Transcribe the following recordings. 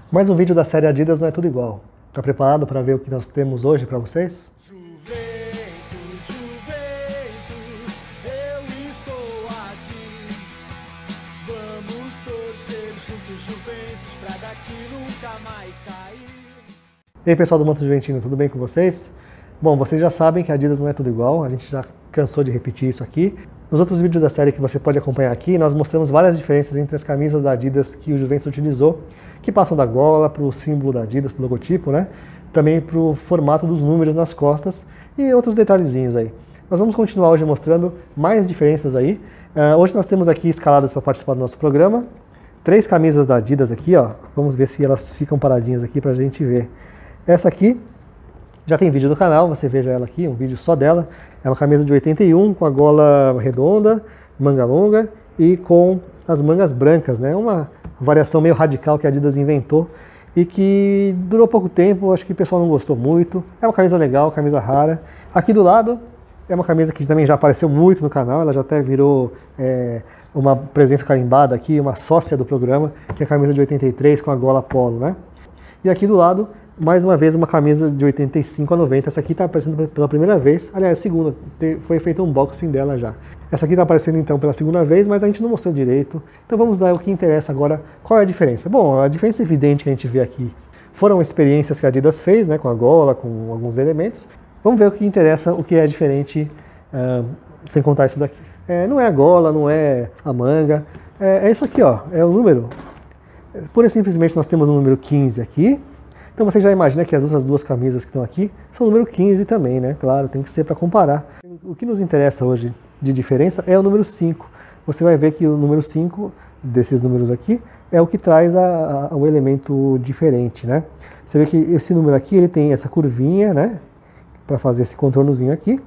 Mais um vídeo da série Adidas Não É Tudo Igual. Tá preparado para ver o que nós temos hoje para vocês? Juventus, Juventus, eu estou aqui. Vamos torcer juntos, Juventus, pra daqui nunca mais sair. E aí pessoal do Manto Juventino, tudo bem com vocês? Bom, vocês já sabem que a Adidas não é tudo igual, a gente já cansou de repetir isso aqui. Nos outros vídeos da série que você pode acompanhar aqui, nós mostramos várias diferenças entre as camisas da Adidas que o Juventus utilizou, que passam da gola para o símbolo da Adidas, para o logotipo, né? Também para o formato dos números nas costas e outros detalhezinhos aí. Nós vamos continuar hoje mostrando mais diferenças aí. Hoje nós temos aqui escaladas para participar do nosso programa, 3 camisas da Adidas aqui, ó. Vamos ver se elas ficam paradinhas aqui para a gente ver. Essa aqui já tem vídeo no canal, você veja ela aqui, um vídeo só dela. É uma camisa de 81 com a gola redonda, manga longa e com as mangas brancas, né? Uma variação meio radical que a Adidas inventou e que durou pouco tempo, acho que o pessoal não gostou muito. É uma camisa legal, camisa rara. Aqui do lado é uma camisa que também já apareceu muito no canal, ela já até virou uma presença carimbada aqui, uma sócia do programa, que é a camisa de 83 com a gola polo, né? E aqui do lado, mais uma vez, uma camisa de 85 a 90. Essa aqui está aparecendo pela primeira vez, aliás, segunda, foi feito um unboxing dela já. Essa aqui está aparecendo então pela segunda vez, mas a gente não mostrou direito. Então vamos lá, o que interessa agora, qual é a diferença? Bom, a diferença evidente que a gente vê aqui foram experiências que a Adidas fez, né, com a gola, com alguns elementos. Vamos ver o que interessa, o que é diferente, sem contar isso daqui. Não é a gola, não é a manga, é isso aqui, ó, é o número. Pura e simplesmente nós temos o número 15 aqui. Então você já imagina que as outras duas camisas que estão aqui são o número 15 também, né? Claro, tem que ser para comparar. O que nos interessa hoje de diferença é o número 5. Você vai ver que o número 5 desses números aqui é o que traz o elemento diferente, né? Você vê que esse número aqui, ele tem essa curvinha, né? Para fazer esse contornozinho aqui.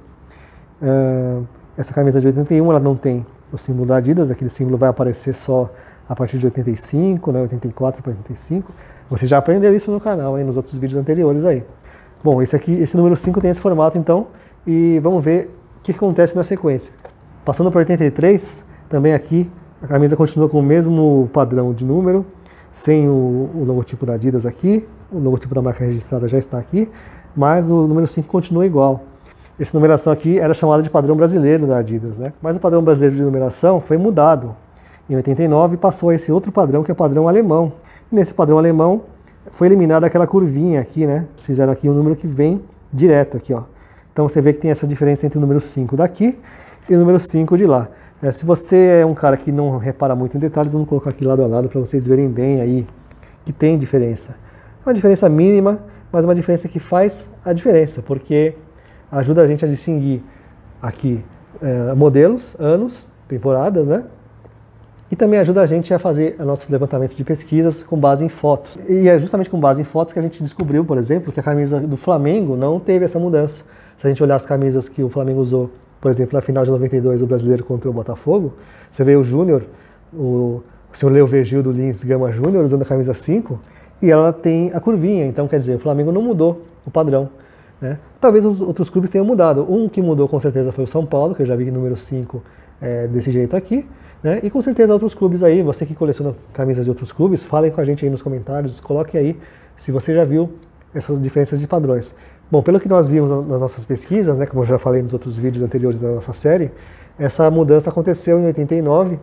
Essa camisa de 81, ela não tem o símbolo da Adidas, aquele símbolo vai aparecer só a partir de 85, né? 84 para 85. Você já aprendeu isso no canal, hein, nos outros vídeos anteriores aí. Bom, esse número 5 tem esse formato então, e vamos ver o que acontece na sequência. Passando para 83, também aqui a camisa continua com o mesmo padrão de número, sem o logotipo da Adidas aqui, o logotipo da marca registrada já está aqui, mas o número 5 continua igual. Essa numeração aqui era chamada de padrão brasileiro da Adidas, né? Mas o padrão brasileiro de numeração foi mudado em 89 e passou a esse outro padrão que é o padrão alemão. Nesse padrão alemão foi eliminada aquela curvinha aqui, né? Fizeram aqui um número que vem direto aqui, ó. Então você vê que tem essa diferença entre o número 5 daqui e o número 5 de lá. Se você é um cara que não repara muito em detalhes, vamos colocar aqui lado a lado para vocês verem bem aí que tem diferença. Uma diferença mínima, mas uma diferença que faz a diferença, porque ajuda a gente a distinguir aqui modelos, anos, temporadas, né? E também ajuda a gente a fazer nossos levantamentos de pesquisas com base em fotos. E é justamente com base em fotos que a gente descobriu, por exemplo, que a camisa do Flamengo não teve essa mudança. Se a gente olhar as camisas que o Flamengo usou, por exemplo, na final de 92, o brasileiro contra o Botafogo, você vê o Júnior, o senhor Leo Vergil do Lins Gama Júnior usando a camisa 5, e ela tem a curvinha, então quer dizer, o Flamengo não mudou o padrão, né? Talvez os outros clubes tenham mudado. Um que mudou com certeza foi o São Paulo, que eu já vi que número 5 é desse jeito aqui, né? E com certeza outros clubes aí, você que coleciona camisas de outros clubes, falem com a gente aí nos comentários, coloquem aí se você já viu essas diferenças de padrões. Bom, pelo que nós vimos nas nossas pesquisas, né, como eu já falei nos outros vídeos anteriores da nossa série, essa mudança aconteceu em 89,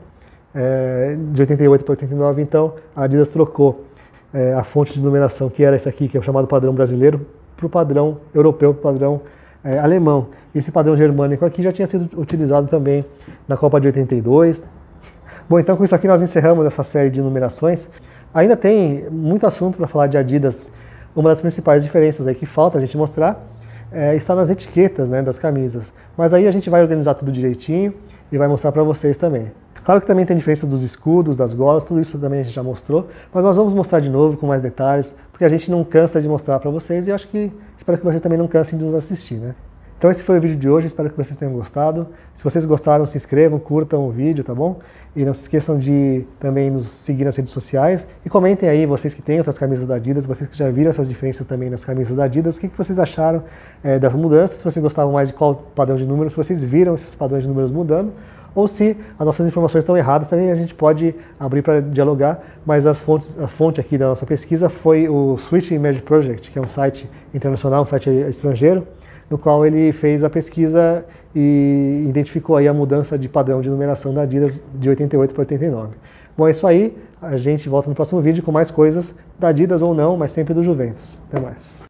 de 88 para 89, então a Adidas trocou a fonte de numeração, que era esse aqui, que é o chamado padrão brasileiro, para o padrão europeu, para o padrão alemão. Esse padrão germânico aqui já tinha sido utilizado também na Copa de 82. Bom, então com isso aqui nós encerramos essa série de numerações. Ainda tem muito assunto para falar de Adidas. Uma das principais diferenças aí que falta a gente mostrar está nas etiquetas, né, das camisas. Mas aí a gente vai organizar tudo direitinho e vai mostrar para vocês também. Claro que também tem diferença dos escudos, das golas, tudo isso também a gente já mostrou, mas nós vamos mostrar de novo com mais detalhes, porque a gente não cansa de mostrar para vocês e espero que vocês também não cansem de nos assistir, né? Então esse foi o vídeo de hoje, espero que vocês tenham gostado. Se vocês gostaram, se inscrevam, curtam o vídeo, tá bom? E não se esqueçam de também nos seguir nas redes sociais. E comentem aí, vocês que têm outras camisas da Adidas, vocês que já viram essas diferenças também nas camisas da Adidas, o que vocês acharam das mudanças, se vocês gostavam mais de qual padrão de números, se vocês viram esses padrões de números mudando, ou se as nossas informações estão erradas, também a gente pode abrir para dialogar, mas a fonte aqui da nossa pesquisa foi o Switch Image Project, que é um site internacional, um site estrangeiro, no qual ele fez a pesquisa e identificou aí a mudança de padrão de numeração da Adidas de 88 para 89. Bom, é isso aí, a gente volta no próximo vídeo com mais coisas da Adidas ou não, mas sempre do Juventus. Até mais.